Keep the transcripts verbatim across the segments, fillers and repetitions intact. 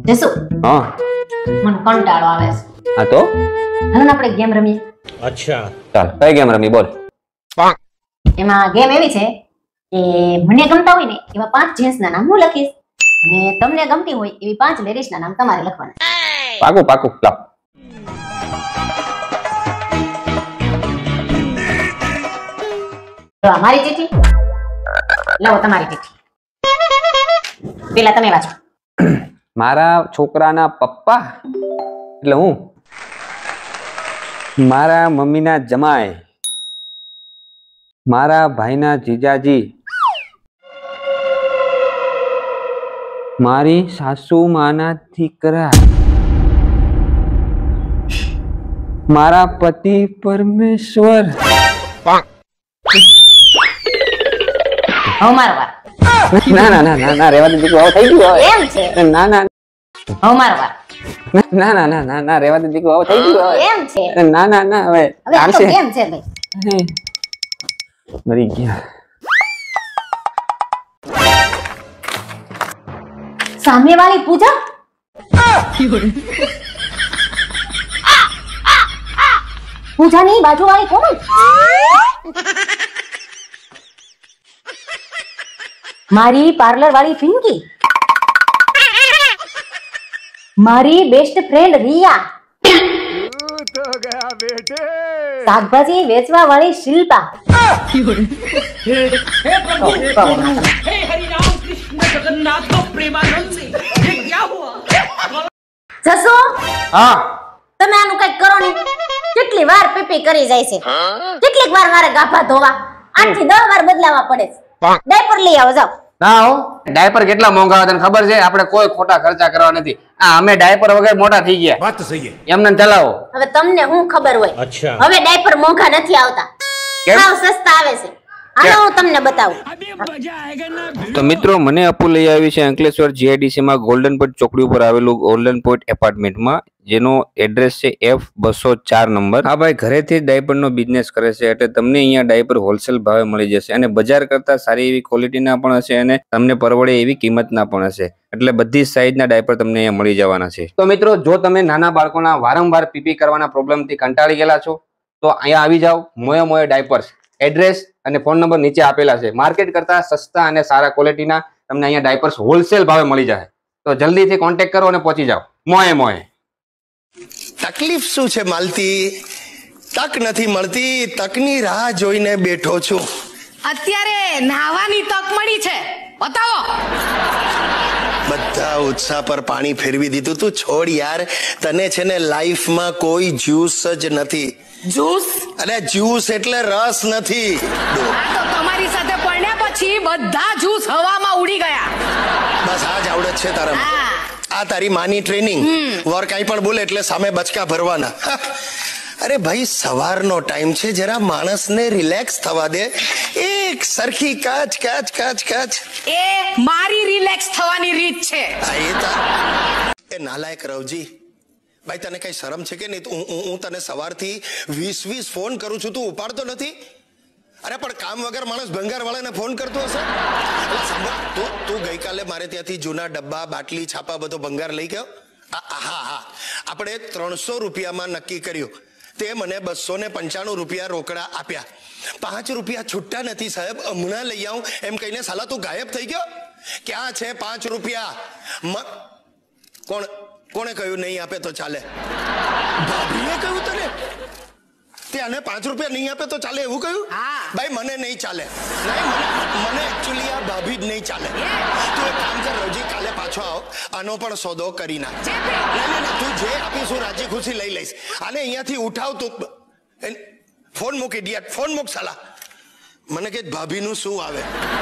જસુ હા મને કંટાળો આવે છે. હા તો હાલો આપણે ગેમ રમીએ. अच्छा ચાલ કઈ ગેમ રમી બોલ. એમાં ગેમ એવી છે કે મને ગમતા હોય ને એવા પાંચ જેન્ટ્સ ના નામ હું લખીશ અને તમને ગમતી હોય એવી પાંચ લેડીઝ ના નામ તમારે લખવાના. પાકું પાકું લાવ. તો અમારી ચિઠ્ઠી લાવો તમારી ચિઠ્ઠી. પેલા તમે વાંચો. મારા છોકરાના પપ્પા એટલે હું, મારા મમ્મીના જમાઈ, મારા ભાઈના જીજાજી, મારી સાસુ માના દીકરા, મારા પતિ પરમેશ્વર. હવે મારો વાર. ના ના ના ના ના રેવા દે દીકરો, આવું થઈ ગયું હવે. એમ છે. ના ના હવે મારો વાર. ના ના ના ના ના રેવા દે દીકરો, આવું થઈ ગયું હવે. એમ છે. ના ના ના હવે હવે આ તો આવશે. ગેમ છે ભાઈ. મરી ગયા. સામે વાળી પૂજા પૂજાની બાજુ વાળી કોણ? મારી પાર્લર વાળી પિંકી, મારી બેસ્ટ ફ્રેન્ડ રિયા, શાકભાજી વેચવા વાળી શિલ્પા. જસો હા તમે આનું કઈક કરો ને. કેટલી વાર પીપી કરી જાય છે, કેટલીક વાર મારે ગાભા ધોવા, આઠ થી દસ વાર બદલાવા પડે છે. ડાયપર લઈ આવો જાઓ. ના હો, ડાયપર કેટલા મોંઘા હોય તને ખબર છે? આપણે કોઈ ખોટા ખર્ચા કરવા નથી. આ અમે ડાયપર વગર મોટા થઈ ગયા. बात तो सही है એમને ચલાવો. હવે તમને હું ખબર હોય? अच्छा હવે ડાયપર મોંઘા નથી આવતા, કેમ? સાવ સસ્તા આવે છે. હાલો હું તમને બતાવું. તો મિત્રો મને અપુ લઈ આવી છે અંકલેશ્વર જીઆઈડીસી માં ગોલ્ડન પોઈન્ટ ચોકડી ઉપર આવેલું ગોલ્ડન પોઈન્ટ એપાર્ટમેન્ટમાં, જેનો એડ્રેસ છે એફ બસો ચાર નંબર. હા ભાઈ, ઘરેથી ડાયપર નો બિઝનેસ કરે છે એટલે તમને અહીંયા ડાયપર હોલસેલ ભાવે મળી જશે અને બજાર કરતા સારી એવી ક્વોલિટીના પણ હશે અને તમને પરવડે એવી કિંમતના પણ હશે. એટલે બધી જ સાઈઝના ડાયપર તમને અહીંયા મળી જવાના છે. તો મિત્રો, જો તમે નાના બાળકોના વારંવાર પીપી કરવાના પ્રોબ્લેમથી કંટાળી ગયેલા છો તો અહીંયા આવી જાઓ. મોએ મોએ ડાયપર્સ. એડ્રેસ અને ફોન નંબર નીચે આપેલા છે. માર્કેટ કરતા સસ્તા અને સારા ક્વોલિટીના તમને અહીંયા ડાયપર્સ હોલસેલ ભાવે મળી જાય. તો જલ્દીથી કોન્ટેક્ટ કરો અને પહોંચી જાઓ મોએ મોએ. તકલીફ શું છે માલતી? તક નથી મળતી, તકની રાહ જોઈને બેઠો છું. અત્યારે નાહવાની તક મળી છે, બતાવો. બધા ઉત્સાહ પર પાણી ફેરવી દીધું. તું છોડ યાર, તને છે ને લાઈફમાં કોઈ જ્યુસ જ નથી. જ્યુસ? અરે જ્યુસ એટલે રસ નથી. આ તો તમારી સાથે પડ્યા પછી બધા જ્યુસ હવામાં ઉડી ગયા. બસ આ જ આવડત છે તારામાં. હા. આ તારી માની ટ્રેનિંગ. વર કઈ પણ બોલે એટલે સામે બચકા ભરવાના. અરે ભાઈ, સવારનો ટાઈમ છે, જરા માણસને રિલેક્સ થવા દે. એક સરખી કાચ કાચ કાચ કાચ. એ મારી રિલેક્સ થવાની રીત છે. આ એ તા એ નાલાયક રવજી, ભાઈ તને કઈ શરમ છે કે નહીં? તું હું હું તને સવારથી વીસ વીસ ફોન કરું છું, તું ઉપાડતો નથી. અરે પણ કામ વગર માણસ ભંગાર વાળાને ફોન કરતો હશે? એટલે સાંભળ, તું તું ગઈકાલે મારે ત્યાંથી જૂના ડબ્બા, બાટલી, છાપા બધો ભંગાર લઈ ગયો. હા હા, આપણે ત્રણસો રૂપિયામાં નક્કી કર્યું. તે મને બસો ને પંચાણું રૂપિયા રોકડા આપ્યા. પાંચ રૂપિયા છૂટા નથી સાહેબ, હમણાં લઈ આવું એમ કહીને સાલા તું ગાયબ થઈ ગયો. ક્યાં છે પાંચ રૂપિયા? કોણ કોણે કહ્યું નહીં આપે તો ચાલે? ભાભીએ કહ્યું તને? તેને પાંચ રૂપિયા નહીં આપે તો ચાલે એવું કહ્યું? ભાઈ મને નહીં ચાલે. નહીં, મને મને એકચ્યુઅલી આ ભાભી જ નહીં ચાલે. તું એક કામ કર રવજી, કાલે પાછો આવ, આનો પણ સોદો કરી નાખ. તું જે આપીશું રાજી ખુશી લઈ લઈશ. આને અહીંયાથી ઉઠાવ તું. ફોન મૂક ઇડિયટ, ફોન મૂક સાલા. મને કે ભાભીનું શું આવે?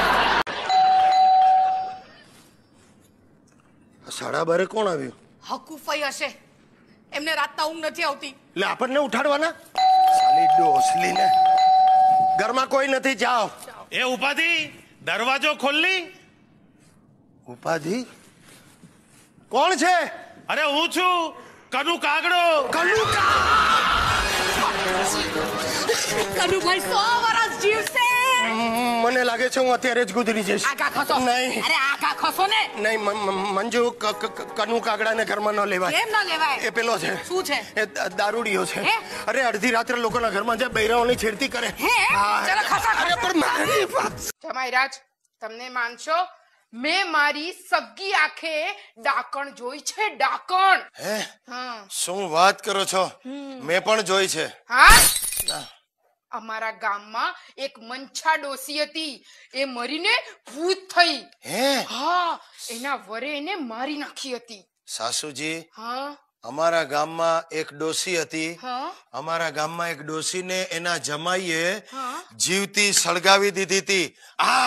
સાડા બારે કોણ આવ્યું? હકુફાઈ હશે, એમને રાતના ઊંઘ નથી આવતી. એટલે આપણને ઉઠાડવાના? સાલી ડોસલીને. ઘરમાં કોઈ નથી, જાઓ. એ ઉપાધિ, દરવાજો ખોલી. ઉપાધિ? કોણ છે? અરે હું છું, કનુ કાગડો. કનુ કનુભાઈ સો વર્ષ જીવશે. મને લાગે છે હું અત્યારે જ ગુજરી જઈશ. આગા ખસો. નહીં. અરે આગા ખસો ને. નહીં મ- મ- મંજુ ક- ક- કનુ કાગડાને ઘરમાં ન લેવાય. કેમ ન લેવાય? એ પેલો છે. શું છે? એ દ- દારૂડિયો છે. હે? અરે અડધી રાત્રે લોકોના ઘરમાં જાય બૈરાઓની છેડતી કરે. હે? હા. ચલો ખસો, ખસો. અરે પણ મારી વાત- જમાઈરાજ તમને માનશો મેં મારી સગી આંખે ડાકણ જોઈ છે ડાકણ હે હા શું વાત કરો છો? મેં પણ જોઈ છે. હા અમારા ગામમાં એક મંછા ડોસી હતી એ મરીને ભૂત થઈ હે હા એના વરે એને મારી નાખી હતી સાસુજી હા અમારા ગામમાં એક ડોસી હતી. હા અમારા ગામમાં એક ડોસીને એના જમાઈએ હા. જીવતી સળગાવી દીધી હતી. આ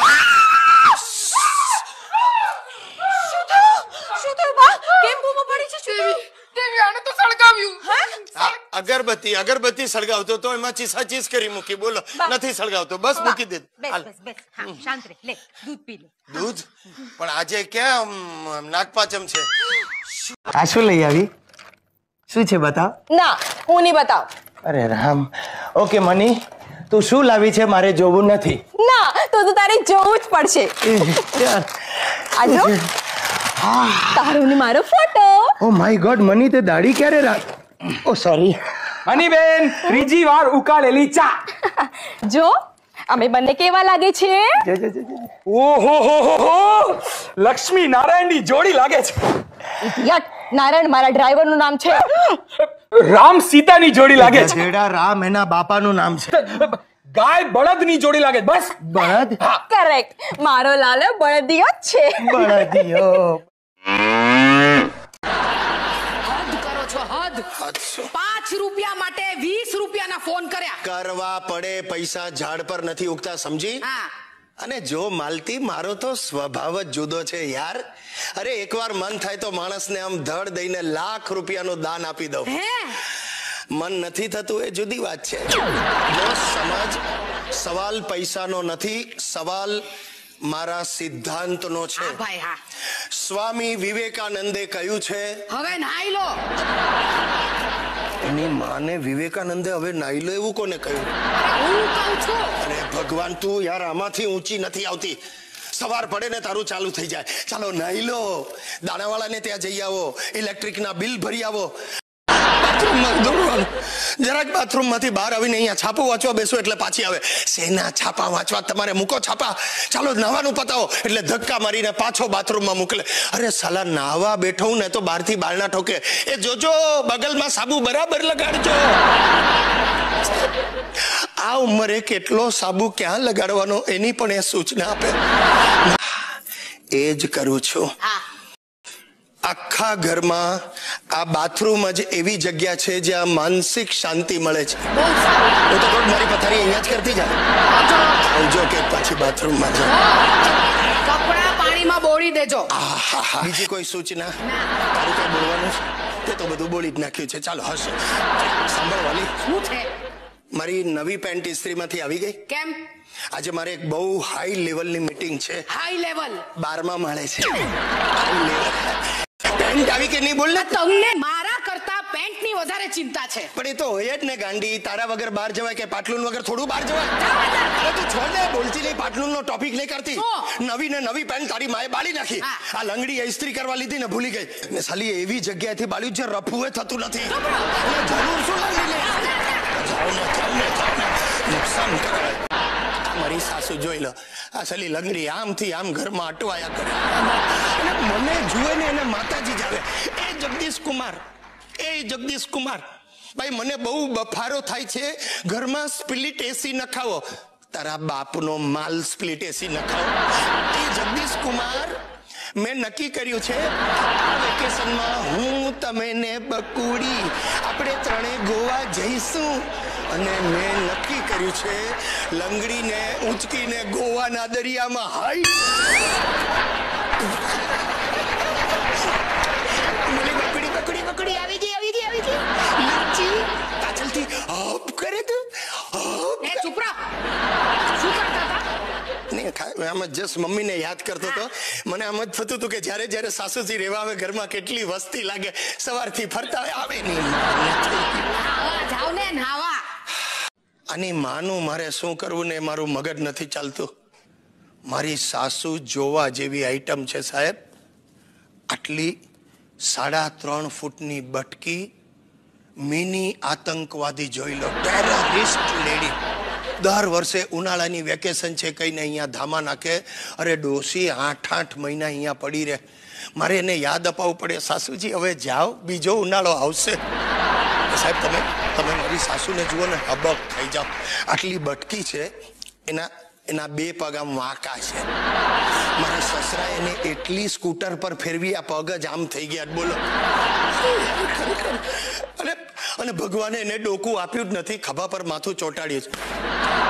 શું થયું બા? કેમ બૂમો પડી છે? શું દેવી દેવી આને તો સળગાવ્યું આ અગરબત્તી અગરબત્તી સળગાવતો તો એમાં ચીસા ચીસ કરી મૂકી. બોલો નથી સળગાવતો બસ મૂકી દે. બેસ હાલ. બેસ બેસ હા શાંત રહે લે દૂધ પી લે. દૂધ પણ આજે ક્યાં અમ, નાગપાચમ છે? આ શું લઈ આવી? શું છે બતાવ. ના હું નહીં બતાવ. અરે રામ. ઓકે મની તું શું લાવી છે મારે જોવું નથી. ના તો તો તારે જોવું જ પડશે. ચાલ. આજો તારો ને મારો ફોટો. ઓ માય ગોડ મની તે દાઢી ક્યારે રાખ. ઓ સોરી. મનીબેન ત્રીજી વાર ઉકાળેલી ચા. જો અમે બંને કેવા લાગે છે? ઓહો હો હો હો લક્ષ્મી નારાયણની જોડી લાગે છે. ઇડિયટ. નારાયણ મારા ડ્રાઈવર નું નામ છે. રામ સીતાની જોડી લાગે છે. છેડા રામ એના બાપાનું નામ છે. ગાય બળદની જોડી લાગે છે. બસ બળદ. કરેક્ટ. મારો લાલો બળદિયો જ છે. બળદિયો. હદ કરો છો હદ. પાંચ રૂપિયા માટે વીસ રૂપિયાના ફોન કર્યા. કરવા પડે પૈસા ઝાડ પર નથી ઉગતા સમજી. હા અને જો માલતી મારો તો સ્વભાવ જ જુદો છે યાર. અરે એકવાર મન થાય તો માણસને આમ ધડ દઈને લાખ રૂપિયાનું દાન આપી દઉં. હે મન નથી થતું એ જુદી વાત છે. જો સમજ સવાલ પૈસાનો નથી, સવાલ મારા સિદ્ધાંતનો છે. હા ભાઈ હા. સ્વામી વિવેકાનંદે કહ્યું છે. હવે નાઈ લો. એની માને વિવેકાનંદે હવે નાઈ લો એવું કોને કહ્યું? હું કહું છું. અરે ભગવાન તું યાર આમાંથી ઊંચી નથી આવતી. સવાર પડે ને તારું ચાલુ થઈ જાય. ચાલો નાઈ લો, દાણાવાળાને ત્યાં જઈ આવો, ઇલેક્ટ્રિકના બિલ ભરી આવો. બાથરૂમમાં દોડવાનું. જરાક બાથરૂમમાંથી બહાર આવીને અહીંયા છાપો વાંચવા બેસો એટલે પાછી આવે. શેના છાપા વાંચવા? તમારે મૂકો છાપા, ચાલો નાવાનું પતાવો એટલે ધક્કા મારીને પાછો બાથરૂમમાં મોકલે. અરે સાલા નાવા બેઠો ને તો બહારથી બારણા ઠોકે. એ જોજો બગલમાં સાબુ બરાબર લગાડજો. આ ઉંમરે કેટલો સાબુ ક્યાં લગાડવાનો એની પણ એ સૂચના આપે. એ જ કરું છું. આખા ઘરમાં આ બાથરૂમ જ એવી જગ્યા છે જ્યાં માનસિક શાંતિ મળે છે. હું તો રોજ મારી પથારી અહીંયા જ કરતી જાય. આવજો કે પછી બાથરૂમમાં જાઓ. કપડા પાણીમાં બોળી દેજો. આહાહા. બીજી કોઈ સૂચના? તારું કઈ બોલવાનું છે? તે તો બધું બોલી જ નાખ્યું છે. ચાલો હશે. સાંભળવાની શું છે? મારી નવી પેન્ટ ઇસ્ત્રીમાંથી આવી ગઈ. કેમ? આજે મારે એક બહુ હાઈ લેવલની મીટિંગ છે. High level. બારમા માળે છે. High level. પેન્ટ આવી કે નહીં બોલ ને. તમને મારા કરતા પેન્ટ ની વધારે ચિંતા છે. પણ એ તો હોય જ ને ગાંડી. તારા વગર બહાર જવાય કે પાટલુન વગર થોડું બહાર જવાય? અરે તું છોડ દે. બોલતી નહીં, પાટલુન નો ટોપિક નહીં કરતી. શું? નવી ને નવી પેન્ટ તારી માએ બાળી નાખી. હા. આ લંગડી ઇસ્ત્રી કરવા લીધી ને ભૂલી ગઈ. ને સાલી એવી જગ્યાએથી બાળ્યું જે રફુએ થતું નથી. એટલે જરૂર શું લંગડી લે? જાઓ ને, જાઓ ને, જાઓ ને. નુકસાન કરે. મારી સાસુ જોઈ લો, આ સાલી લંગડી આમથી આમ ઘરમાં અટવાયા કરે. અને મને જુએ ને એને માતાજી જ આવે. એ જગદીશ કુમાર, એ જગદીશ કુમાર, ભાઈ મને બહુ બફારો થાય છે, ઘરમાં સ્પ્લિટ એસી નખાવો. તારા બાપનો માલ સ્પ્લિટ એસી નખાવો. એ જગદીશ કુમાર, મેં નક્કી કર્યું છે આ વેકેશનમાં હું તમે ને બકુડી આપણે ત્રણે ગોવા જઈશું. અને મેં નક્કી કર્યું છે લંગડીને ઊંચકીને ગોવાના દરિયામાં હાઈ બકડી બકડી બકડી આવી ગઈ આવી ગઈ આવી ગઈ લચ્છી પાછળથી હપ કરે તું હપ. એ ચૂપ રહો. શું કરતા હતા? નહીં ખા- આમ જ જસ્ટ મમ્મીને યાદ કરતો હતો. મને આમ જ થતું હતું કે જ્યારે જ્યારે સાસુજી રહેવા આવે ઘરમાં કેટલી વસ્તી લાગે. સવારથી ફરતા હોય, આવે નહીં. નાવા જાવ ને નાવા. આની માનું મારે શું કરવું ને મારું મગજ નથી ચાલતું. મારી સાસુ જોવા જેવી આઈટમ છે સાહેબ. આટલી સાડા ત્રણ ફૂટની બટકી મિની આતંકવાદી જોઈ લો, ટેરરિસ્ટ લેડી. દર વર્ષે ઉનાળાની વેકેશન છે કહીને અહીંયા ધામા નાખે. અરે ડોસી આઠ આઠ મહિના અહીંયા પડી રહે. મારે એને યાદ અપાવવું પડે, સાસુજી હવે જાઓ, બીજો ઉનાળો આવશે. સાહેબ તમે તમે મારી સાસુને જુઓ ને, હબક થઈ જાઓ. આટલી બટકી છે, એના એના બે પગ આમ વાંકા છે. મારા સસરા એને એટલી સ્કૂટર પર ફેરવી આ પગ જ આમ થઈ ગયા. બોલો. અને અને ભગવાને એને ડોકું આપ્યું જ નથી, ખભા પર માથું ચોંટાડ્યું છે.